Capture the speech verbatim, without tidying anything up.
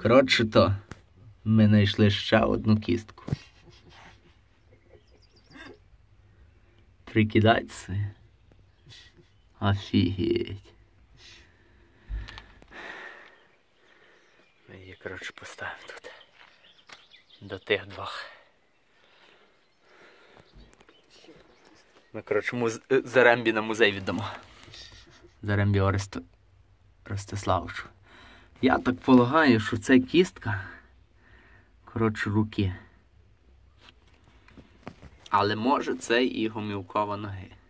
Коротше то, ми знайшли ще одну кістку. Прикидайся. Офігеть. Ми її, коротше, поставимо тут. До тих двох. Ми, коротше, муз... Зарембі на музей віддамо. Зарембі Орест... Ростиславовичу. Я так полагаю, що це кістка, коротше, руки. Але може це і гомілкова ноги.